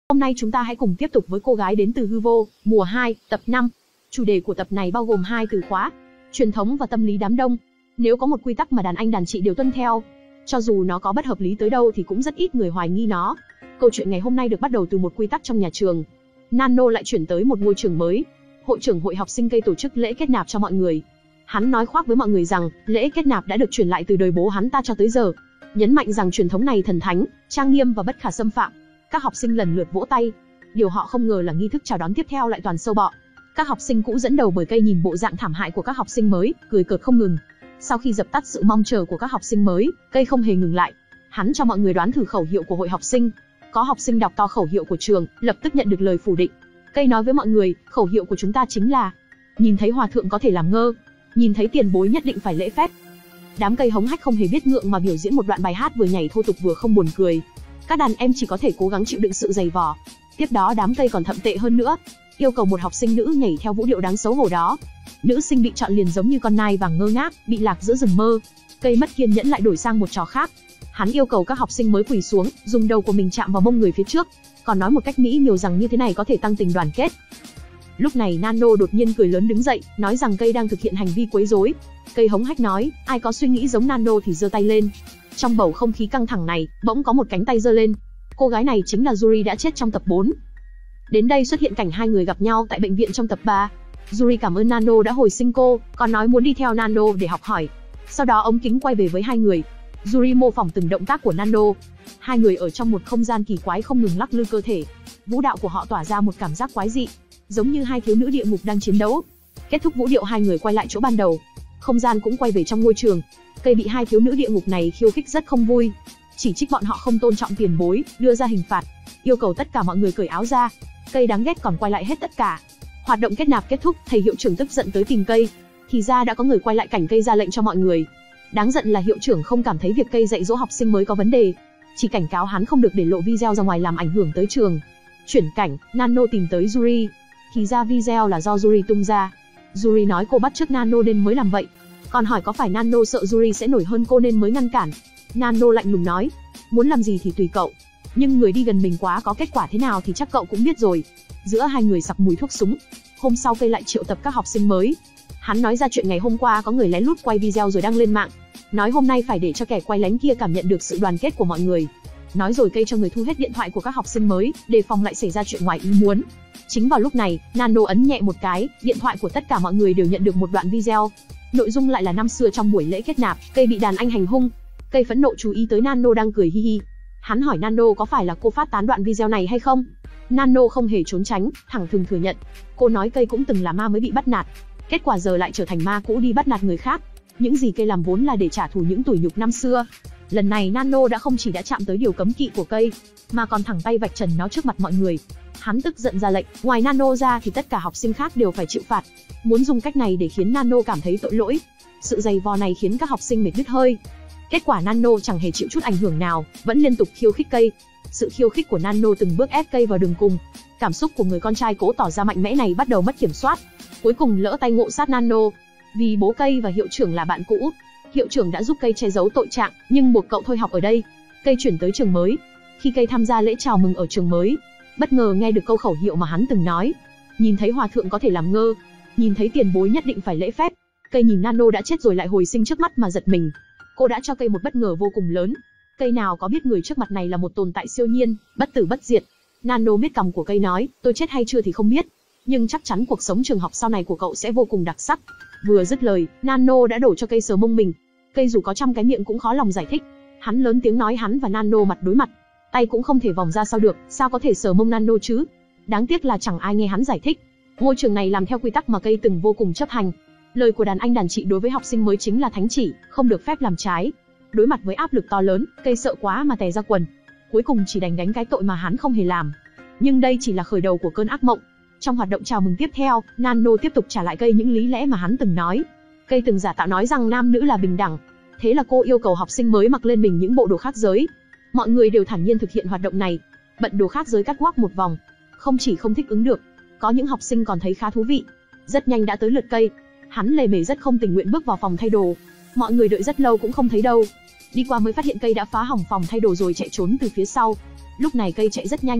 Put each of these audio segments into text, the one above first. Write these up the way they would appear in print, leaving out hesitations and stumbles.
Hôm nay chúng ta hãy cùng tiếp tục với cô gái đến từ hư vô, mùa 2, tập 5. Chủ đề của tập này bao gồm 2 từ khóa: truyền thống và tâm lý đám đông. Nếu có một quy tắc mà đàn anh đàn chị đều tuân theo, cho dù nó có bất hợp lý tới đâu thì cũng rất ít người hoài nghi nó. Câu chuyện ngày hôm nay được bắt đầu từ một quy tắc trong nhà trường. Nano lại chuyển tới một ngôi trường mới. Hội trưởng hội học sinh cây tổ chức lễ kết nạp cho mọi người. Hắn nói khoác với mọi người rằng lễ kết nạp đã được truyền lại từ đời bố hắn ta cho tới giờ, nhấn mạnh rằng truyền thống này thần thánh, trang nghiêm và bất khả xâm phạm. Các học sinh lần lượt vỗ tay. Điều họ không ngờ là nghi thức chào đón tiếp theo lại toàn sâu bọ. Các học sinh cũ dẫn đầu bởi cây nhìn bộ dạng thảm hại của các học sinh mới, cười cợt không ngừng. Sau khi dập tắt sự mong chờ của các học sinh mới, cây không hề ngừng lại. Hắn cho mọi người đoán thử khẩu hiệu của hội học sinh. Có học sinh đọc to khẩu hiệu của trường, lập tức nhận được lời phủ định. Cây nói với mọi người, khẩu hiệu của chúng ta chính là: nhìn thấy hòa thượng có thể làm ngơ, nhìn thấy tiền bối nhất định phải lễ phép. Đám cây hống hách không hề biết ngượng mà biểu diễn một đoạn bài hát vừa nhảy thô tục vừa không buồn cười. Các đàn em chỉ có thể cố gắng chịu đựng sự dày vò. Tiếp đó đám cây còn thậm tệ hơn nữa, yêu cầu một học sinh nữ nhảy theo vũ điệu đáng xấu hổ đó. Nữ sinh bị chọn liền giống như con nai vàng ngơ ngác, bị lạc giữa rừng mơ. Cây mất kiên nhẫn lại đổi sang một trò khác. Hắn yêu cầu các học sinh mới quỳ xuống, dùng đầu của mình chạm vào mông người phía trước, còn nói một cách mỹ miều rằng như thế này có thể tăng tình đoàn kết. Lúc này Nano đột nhiên cười lớn đứng dậy, nói rằng cây đang thực hiện hành vi quấy rối. Cây hống hách nói, ai có suy nghĩ giống Nano thì giơ tay lên. Trong bầu không khí căng thẳng này, bỗng có một cánh tay giơ lên. Cô gái này chính là Yuri đã chết trong tập 4. Đến đây xuất hiện cảnh hai người gặp nhau tại bệnh viện trong tập 3. Yuri cảm ơn Nano đã hồi sinh cô, còn nói muốn đi theo Nano để học hỏi. Sau đó ống kính quay về với hai người. Yuri mô phỏng từng động tác của Nano. Hai người ở trong một không gian kỳ quái không ngừng lắc lư cơ thể. Vũ đạo của họ tỏa ra một cảm giác quái dị, giống như hai thiếu nữ địa ngục đang chiến đấu. Kết thúc vũ điệu, hai người quay lại chỗ ban đầu. Không gian cũng quay về trong ngôi trường. Cây bị hai thiếu nữ địa ngục này khiêu khích rất không vui, chỉ trích bọn họ không tôn trọng tiền bối, đưa ra hình phạt, yêu cầu tất cả mọi người cởi áo ra. Cây đáng ghét còn quay lại hết tất cả. Hoạt động kết nạp kết thúc, thầy hiệu trưởng tức giận tới tìm cây. Thì ra đã có người quay lại cảnh cây ra lệnh cho mọi người. Đáng giận là hiệu trưởng không cảm thấy việc cây dạy dỗ học sinh mới có vấn đề, chỉ cảnh cáo hắn không được để lộ video ra ngoài làm ảnh hưởng tới trường. Chuyển cảnh, Nano tìm tới Yuri. Thì ra video là do Yuri tung ra. Yuri nói cô bắt chước Nano nên mới làm vậy. Còn hỏi có phải Nano sợ Yuri sẽ nổi hơn cô nên mới ngăn cản. Nano lạnh lùng nói, muốn làm gì thì tùy cậu, nhưng người đi gần mình quá có kết quả thế nào thì chắc cậu cũng biết rồi. Giữa hai người sặc mùi thuốc súng. Hôm sau cây lại triệu tập các học sinh mới. Hắn nói ra chuyện ngày hôm qua có người lén lút quay video rồi đăng lên mạng, nói hôm nay phải để cho kẻ quay lén kia cảm nhận được sự đoàn kết của mọi người. Nói rồi cây cho người thu hết điện thoại của các học sinh mới, đề phòng lại xảy ra chuyện ngoài ý muốn. Chính vào lúc này, Nano ấn nhẹ một cái, điện thoại của tất cả mọi người đều nhận được một đoạn video. Nội dung lại là năm xưa trong buổi lễ kết nạp, cây bị đàn anh hành hung. Cây phẫn nộ chú ý tới Nano đang cười hi hi. Hắn hỏi Nano có phải là cô phát tán đoạn video này hay không. Nano không hề trốn tránh, thẳng thừng thừa nhận. Cô nói cây cũng từng là ma mới bị bắt nạt, kết quả giờ lại trở thành ma cũ đi bắt nạt người khác. Những gì cây làm vốn là để trả thù những tủi nhục năm xưa. Lần này Nano đã không chỉ đã chạm tới điều cấm kỵ của cây, mà còn thẳng tay vạch trần nó trước mặt mọi người. Hắn tức giận ra lệnh, ngoài Nano ra thì tất cả học sinh khác đều phải chịu phạt. Muốn dùng cách này để khiến Nano cảm thấy tội lỗi. Sự dày vò này khiến các học sinh mệt đứt hơi. Kết quả Nano chẳng hề chịu chút ảnh hưởng nào, vẫn liên tục khiêu khích cây. Sự khiêu khích của Nano từng bước ép cây vào đường cùng. Cảm xúc của người con trai cố tỏ ra mạnh mẽ này bắt đầu mất kiểm soát. Cuối cùng lỡ tay ngộ sát Nano. Vì bố cây và hiệu trưởng là bạn cũ, hiệu trưởng đã giúp cây che giấu tội trạng, nhưng buộc cậu thôi học ở đây. Cây chuyển tới trường mới. Khi cây tham gia lễ chào mừng ở trường mới, bất ngờ nghe được câu khẩu hiệu mà hắn từng nói: nhìn thấy hòa thượng có thể làm ngơ, nhìn thấy tiền bối nhất định phải lễ phép. Cây nhìn Nano đã chết rồi lại hồi sinh trước mắt mà giật mình. Cô đã cho cây một bất ngờ vô cùng lớn. Cây nào có biết người trước mặt này là một tồn tại siêu nhiên, bất tử bất diệt. Nano miết cằm của cây nói, tôi chết hay chưa thì không biết, nhưng chắc chắn cuộc sống trường học sau này của cậu sẽ vô cùng đặc sắc. Vừa dứt lời, Nano đã đổ cho cây sờ mông mình. Cây dù có trăm cái miệng cũng khó lòng giải thích. Hắn lớn tiếng nói hắn và Nano mặt đối mặt, tay cũng không thể vòng ra sau được, sao có thể sờ mông Nano chứ? Đáng tiếc là chẳng ai nghe hắn giải thích. Ngôi trường này làm theo quy tắc mà cây từng vô cùng chấp hành. Lời của đàn anh đàn chị đối với học sinh mới chính là thánh chỉ, không được phép làm trái. Đối mặt với áp lực to lớn, cây sợ quá mà tè ra quần. Cuối cùng chỉ đành đánh cái tội mà hắn không hề làm. Nhưng đây chỉ là khởi đầu của cơn ác mộng. Trong hoạt động chào mừng tiếp theo, Nano tiếp tục trả lại cây những lý lẽ mà hắn từng nói. Cây từng giả tạo nói rằng nam nữ là bình đẳng. Thế là cô yêu cầu học sinh mới mặc lên mình những bộ đồ khác giới. Mọi người đều thản nhiên thực hiện hoạt động này. Bận đồ khác giới cắt quắc một vòng. Không chỉ không thích ứng được, có những học sinh còn thấy khá thú vị. Rất nhanh đã tới lượt cây. Hắn lề mề rất không tình nguyện bước vào phòng thay đồ. Mọi người đợi rất lâu cũng không thấy đâu. Đi qua mới phát hiện cây đã phá hỏng phòng thay đồ rồi chạy trốn từ phía sau. Lúc này cây chạy rất nhanh.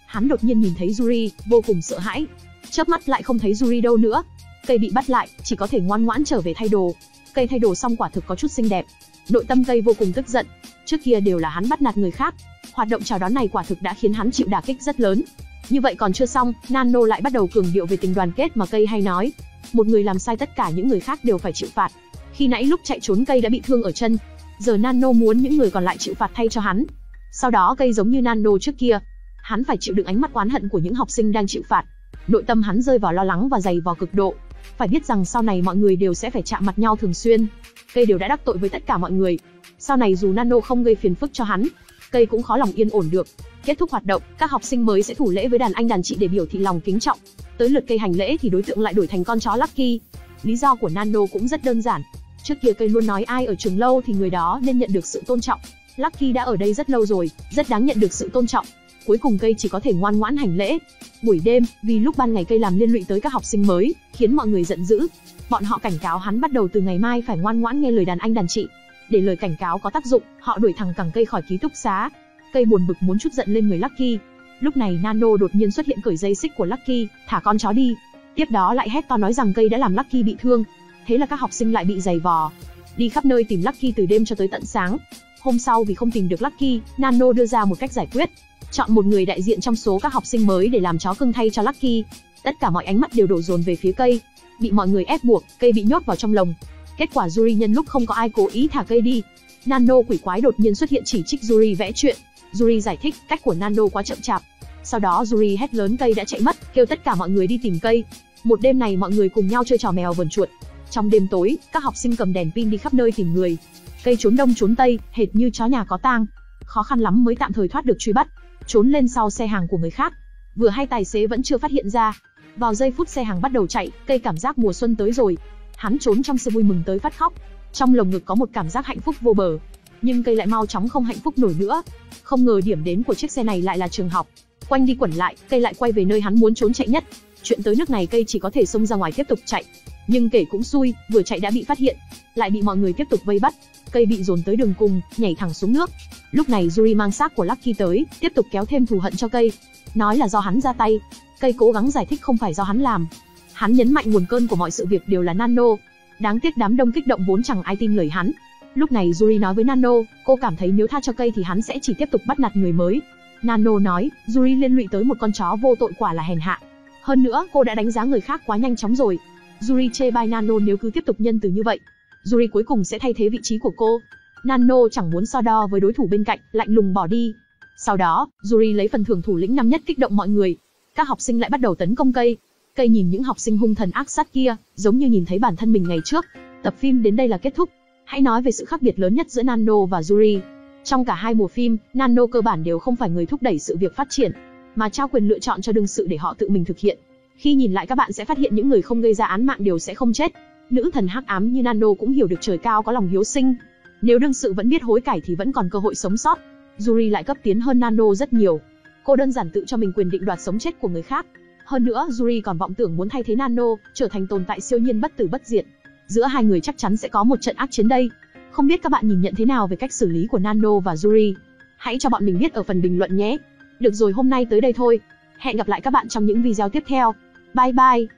Hắn đột nhiên nhìn thấy Yuri, vô cùng sợ hãi. Chớp mắt lại không thấy Yuri đâu nữa. Cây bị bắt lại, chỉ có thể ngoan ngoãn trở về thay đồ. Cây thay đồ xong quả thực có chút xinh đẹp. Nội tâm cây vô cùng tức giận. Trước kia đều là hắn bắt nạt người khác. Hoạt động chào đón này quả thực đã khiến hắn chịu đả kích rất lớn. Như vậy còn chưa xong, Nano lại bắt đầu cường điệu về tình đoàn kết mà cây hay nói. Một người làm sai tất cả những người khác đều phải chịu phạt. Khi nãy lúc chạy trốn cây đã bị thương ở chân. Giờ Nano muốn những người còn lại chịu phạt thay cho hắn. Sau đó cây giống như Nano trước kia. Hắn phải chịu đựng ánh mắt oán hận của những học sinh đang chịu phạt. Nội tâm hắn rơi vào lo lắng và dày vò cực độ. Phải biết rằng sau này mọi người đều sẽ phải chạm mặt nhau thường xuyên. Cây đều đã đắc tội với tất cả mọi người. Sau này dù Nano không gây phiền phức cho hắn, cây cũng khó lòng yên ổn được. Kết thúc hoạt động, các học sinh mới sẽ thủ lễ với đàn anh đàn chị để biểu thị lòng kính trọng. Tới lượt cây hành lễ thì đối tượng lại đổi thành con chó Lucky. Lý do của Nano cũng rất đơn giản. Trước kia cây luôn nói ai ở trường lâu thì người đó nên nhận được sự tôn trọng. Lucky đã ở đây rất lâu rồi, rất đáng nhận được sự tôn trọng. Cuối cùng cây chỉ có thể ngoan ngoãn hành lễ. Buổi đêm, vì lúc ban ngày cây làm liên lụy tới các học sinh mới, khiến mọi người giận dữ. Bọn họ cảnh cáo hắn bắt đầu từ ngày mai phải ngoan ngoãn nghe lời đàn anh đàn chị. Để lời cảnh cáo có tác dụng, họ đuổi thẳng cẳng cây khỏi ký túc xá. Cây buồn bực muốn trút giận lên người Lucky. Lúc này Nano đột nhiên xuất hiện cởi dây xích của Lucky, thả con chó đi. Tiếp đó lại hét to nói rằng cây đã làm Lucky bị thương. Thế là các học sinh lại bị giày vò, đi khắp nơi tìm Lucky từ đêm cho tới tận sáng. Hôm sau vì không tìm được Lucky, Nano đưa ra một cách giải quyết. Chọn một người đại diện trong số các học sinh mới để làm chó cưng thay cho Lucky. Tất cả mọi ánh mắt đều đổ dồn về phía cây. Bị mọi người ép buộc, cây bị nhốt vào trong lồng. Kết quả Yuri nhân lúc không có ai cố ý thả cây đi. Nano quỷ quái đột nhiên xuất hiện chỉ trích Yuri vẽ chuyện. Yuri giải thích cách của Nano quá chậm chạp. Sau đó Yuri hét lớn cây đã chạy mất, kêu tất cả mọi người đi tìm cây. Một đêm này mọi người cùng nhau chơi trò mèo vờn chuột. Trong đêm tối, các học sinh cầm đèn pin đi khắp nơi tìm người. Cây trốn đông trốn tây, hệt như chó nhà có tang. Khó khăn lắm mới tạm thời thoát được truy bắt, trốn lên sau xe hàng của người khác. Vừa hay tài xế vẫn chưa phát hiện ra. Vào giây phút xe hàng bắt đầu chạy, cây cảm giác mùa xuân tới rồi. Hắn trốn trong sự vui mừng tới phát khóc. Trong lồng ngực có một cảm giác hạnh phúc vô bờ. Nhưng cây lại mau chóng không hạnh phúc nổi nữa. Không ngờ điểm đến của chiếc xe này lại là trường học. Quanh đi quẩn lại, cây lại quay về nơi hắn muốn trốn chạy nhất. Chuyện tới nước này cây chỉ có thể xông ra ngoài tiếp tục chạy. Nhưng kể cũng xui, vừa chạy đã bị phát hiện, lại bị mọi người tiếp tục vây bắt. Cây bị dồn tới đường cùng, nhảy thẳng xuống nước. Lúc này Yuri mang xác của Lucky tới, tiếp tục kéo thêm thù hận cho cây. Nói là do hắn ra tay. Cây cố gắng giải thích không phải do hắn làm. Hắn nhấn mạnh nguồn cơn của mọi sự việc đều là Nano. Đáng tiếc đám đông kích động vốn chẳng ai tin lời hắn. Lúc này Yuri nói với Nano, cô cảm thấy nếu tha cho cây thì hắn sẽ chỉ tiếp tục bắt nạt người mới. Nano nói, Yuri liên lụy tới một con chó vô tội quả là hèn hạ. Hơn nữa, cô đã đánh giá người khác quá nhanh chóng rồi. Yuri chê bai Nano nếu cứ tiếp tục nhân từ như vậy. Yuri cuối cùng sẽ thay thế vị trí của cô. Nano chẳng muốn so đo với đối thủ bên cạnh, lạnh lùng bỏ đi. Sau đó, Yuri lấy phần thưởng thủ lĩnh năm nhất kích động mọi người. Các học sinh lại bắt đầu tấn công cây. Cây nhìn những học sinh hung thần ác sát kia, giống như nhìn thấy bản thân mình ngày trước. Tập phim đến đây là kết thúc. Hãy nói về sự khác biệt lớn nhất giữa Nano và Yuri. Trong cả hai mùa phim, Nano cơ bản đều không phải người thúc đẩy sự việc phát triển, mà trao quyền lựa chọn cho đương sự để họ tự mình thực hiện. Khi nhìn lại các bạn sẽ phát hiện những người không gây ra án mạng đều sẽ không chết. Nữ thần hắc ám như Nano cũng hiểu được trời cao có lòng hiếu sinh. Nếu đương sự vẫn biết hối cải thì vẫn còn cơ hội sống sót. Yuri lại cấp tiến hơn Nano rất nhiều. Cô đơn giản tự cho mình quyền định đoạt sống chết của người khác. Hơn nữa, Yuri còn vọng tưởng muốn thay thế Nano, trở thành tồn tại siêu nhiên bất tử bất diệt. Giữa hai người chắc chắn sẽ có một trận ác chiến đây. Không biết các bạn nhìn nhận thế nào về cách xử lý của Nano và Yuri? Hãy cho bọn mình biết ở phần bình luận nhé. Được rồi, hôm nay tới đây thôi. Hẹn gặp lại các bạn trong những video tiếp theo. Bye bye.